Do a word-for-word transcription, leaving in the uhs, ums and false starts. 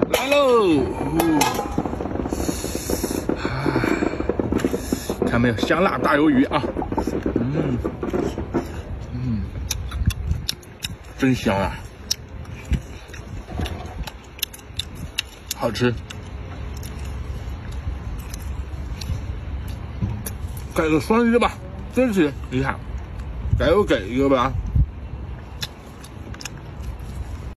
来喽！看没有，香辣大鱿鱼啊！嗯嗯，真香啊！好吃。盖个双鱼吧，真是厉害！给我给一个吧。